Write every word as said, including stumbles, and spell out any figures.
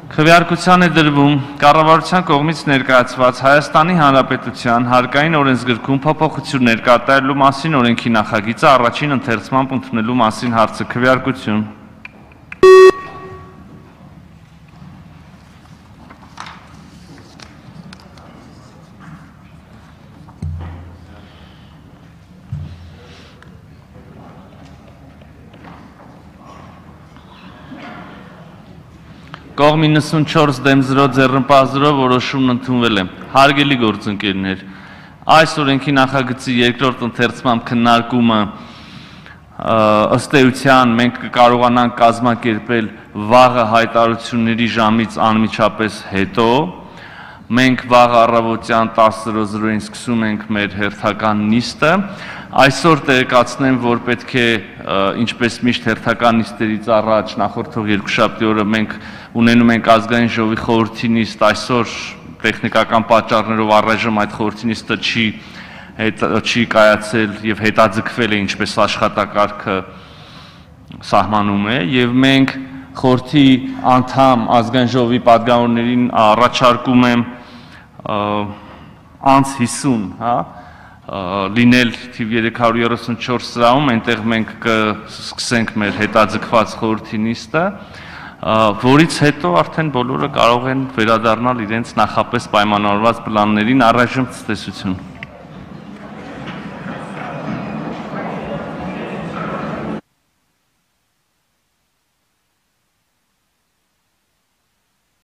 Քվեարկության է դրվում կառավարության կողմից ներկայացված Հայաստանի Հանրապետության հարկային օրենսգրքում փոփոխություններ կատարելու մասին օրենքի նախագիծը առաջին ընթերցմամբ ընդունելու մասին հարցը քվեարկություն։ Կողմ իննսունչորս դեմ զրո ձեռնպահ զրո որոշումն ընդունվել է։ Հարգելի գործընկերներ, այս օրենքի նախագծի երկրորդ ընթերցման քննարկումը ըստ էության մենք կկարողանանք կազմակերպել վաղը հայտարարությունների ժամից անմիջապես հետո։ Մենք վաղ առավոտյան տասը զրոին սկսում ենք մեր հերթական նիստը։ Այսօր տեղեկացնեմ, որ պետք է ինչպես միշտ հերթական նիստերից առաջ նախորդող երկուշաբթի օրը մենք ունենում ենք ազգային ժողովի խորհրդի նիստ, այսօր տեխնիկական պատճառներով առայժմ այդ խորհրդի նիստը չի չի կայացել եւ հետաձգվել է, ինչպես աշխատակարգը սահմանում է, եւ մենք խորհրդի անդամ ազգային ժողովի պատգամավորներին առաջարկում եմ անց հիսուն, հա, լինել թիվ երեք հարյուր երեսունչորս սրահում, այնտեղ մենք կսկսենք մեր հետաձգված խորհրդի նիստը, որից հետո արդեն բոլորը կարող են վերադառնալ իրենց նախապես պայմանավորված պլաններին, առայժմ ցտեսություն։